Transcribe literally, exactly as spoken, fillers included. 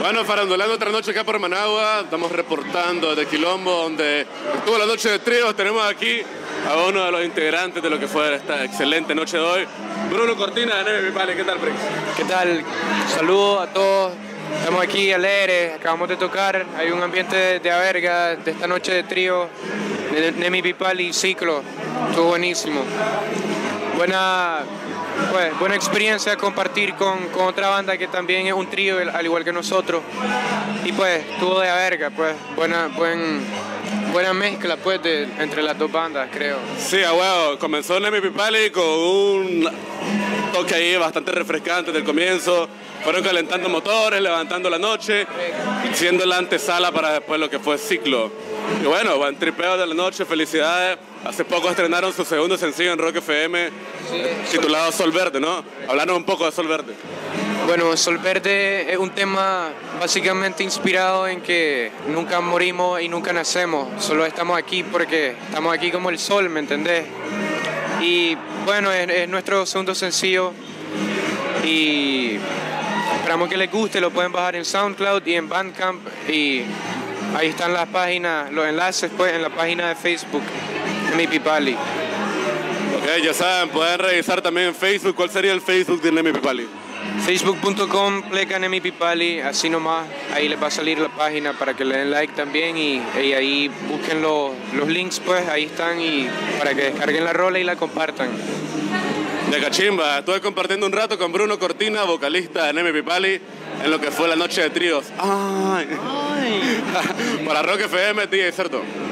Bueno, farandulando otra noche acá por Managua, estamos reportando de Quilombo, donde estuvo la noche de tríos. Tenemos aquí a uno de los integrantes de lo que fue esta excelente noche de hoy, Bruno Cortina de Nemi Pipali. ¿Qué tal, Prince? ¿Qué tal? Saludos a todos. Estamos aquí alegres, acabamos de tocar. Hay un ambiente de, de averga de esta noche de trío de Nemi Pipali Ciclo. Estuvo buenísimo. Buena, pues, buena experiencia compartir con, con otra banda que también es un trío, al igual que nosotros. Y pues, estuvo de averga, pues, buena, buen, buena mezcla pues, de, entre las dos bandas, creo. Sí, a huevo. Comenzó Nemi Pipali con un toque ahí bastante refrescante del comienzo. Fueron calentando motores, levantando la noche, siendo la antesala para después lo que fue Ciclo. Y bueno, buen tripeo de la noche, felicidades. Hace poco estrenaron su segundo sencillo en Rock F M, sí, titulado Sol Verde, ¿no? Hablaron un poco de Sol Verde. Bueno, Sol Verde es un tema básicamente inspirado en que nunca morimos y nunca nacemos. Solo estamos aquí porque estamos aquí como el sol, ¿me entendés? Y bueno, es, es nuestro segundo sencillo y esperamos que les guste. Lo pueden bajar en SoundCloud y en Bandcamp, y ahí están las páginas, los enlaces pues en la página de Facebook, Nemi Pipali. Ok, ya saben, pueden revisar también en Facebook. ¿Cuál sería el Facebook de Nemi Pipali? facebook punto com, pleca Nemi Pipali, así nomás. Ahí les va a salir la página para que le den like también, y, y ahí busquen los, los links pues, ahí están, y para que descarguen la rola y la compartan. De cachimba, estuve compartiendo un rato con Bruno Cortina, vocalista de Nemi Pipali, en lo que fue la noche de tríos. Ay. Ay. Para Rock F M, tío, ¿cierto?